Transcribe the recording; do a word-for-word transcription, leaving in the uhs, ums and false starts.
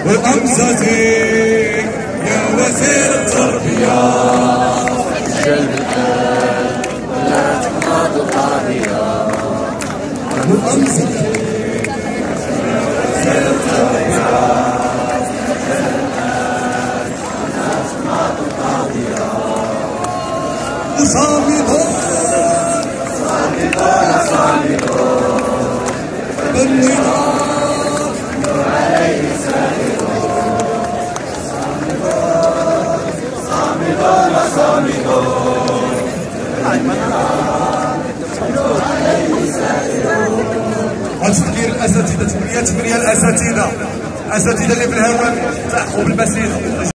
وأمزتي يا وزير التربية جلب الآن لا تنهض القاضية وأمزتي وزير التربية وصامدون صامدون صامدون بالنضال نور عليه سائرون صامدون صامدون نور عليه سائرون. وتدبير الأساتذة تبنية تبنية الأساتذة الأساتذة اللي في الهواء تحقوا بالمسيرة.